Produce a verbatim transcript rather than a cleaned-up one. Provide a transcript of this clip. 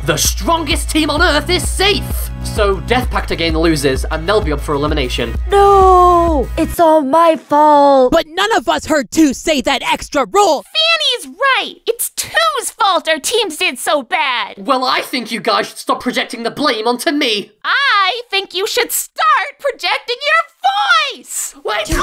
The strongest team on Earth is safe! So Death Pact again loses, and they'll be up for elimination. No! It's all my fault! But none of us heard two say that extra rule! Fanny's right! It's Two's fault our teams did so bad! Well, I think you guys should stop projecting the blame onto me! I think you should start projecting your voice! Wait!